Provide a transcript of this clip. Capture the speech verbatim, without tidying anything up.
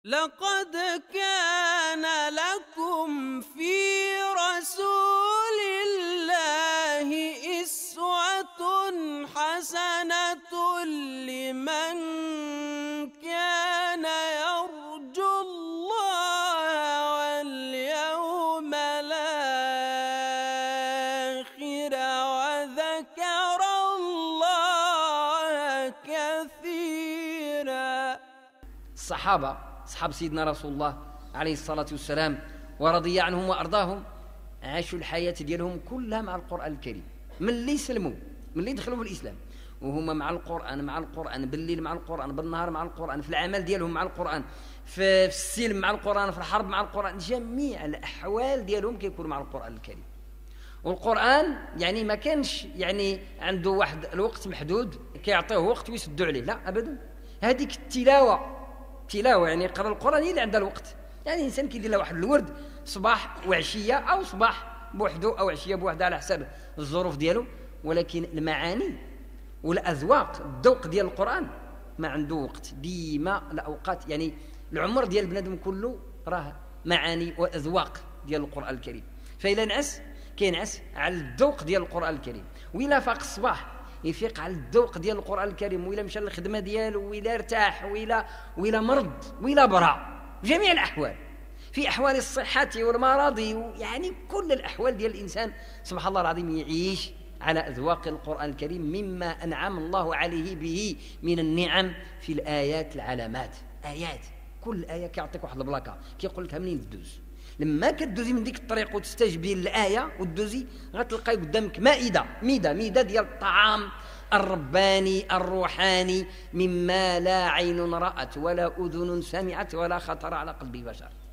لقد كان لكم في رسول الله أسوة حسنة لمن كان يرجو الله واليوم الآخر وذكر الله كثيرا. الصحابة أصحاب سيدنا رسول الله عليه الصلاة والسلام ورضي عنهم وأرضاهم عاشوا الحياة ديالهم كلها مع القرآن الكريم، من اللي سلموا من اللي دخلوا في الإسلام وهم مع القرآن مع القرآن بالليل مع القرآن بالنهار مع القرآن، في العمل ديالهم مع القرآن، في السلم مع القرآن، في الحرب مع القرآن، جميع الأحوال ديالهم كيكونوا مع القرآن الكريم. والقرآن يعني ما كانش يعني عنده واحد الوقت محدود كيعطيه وقت ويسدوا عليه، لا أبدا. هذيك التلاوة تلاوة يعني يقرأ القرآن هي اللي عندها الوقت، يعني الإنسان كيدير له واحد الورد صباح وعشية أو صباح بوحده أو عشية بوحده على حسب الظروف ديالو، ولكن المعاني والأذواق الذوق ديال القرآن ما عنده وقت، ديما الأوقات يعني العمر ديال بنادم كله راه معاني وأذواق ديال القرآن الكريم. فإلا نعس كينعس على الذوق ديال القرآن الكريم، وإلا فاق الصباح يفيق على الذوق ديال القرآن الكريم، وإلا مشى للخدمة ديالو وإلا ارتاح وإلا وإلا مرض وإلا برا، جميع الأحوال، في أحوال الصحة والمرض، يعني كل الأحوال ديال الإنسان سبحان الله العظيم يعيش على أذواق القرآن الكريم مما أنعم الله عليه به من النعم في الآيات العلامات. آيات كل آية كيعطيك واحد البلاكة كيقول لك منين تدوز، لما كتدوزي من ديك الطريق وتستجبي للآية وتدوزي غتلقاي قدامك مائدة ميدة ميدة ديال الطعام الرباني الروحاني مما لا عين رأت ولا أذن سمعت ولا خطر على قلب بشر.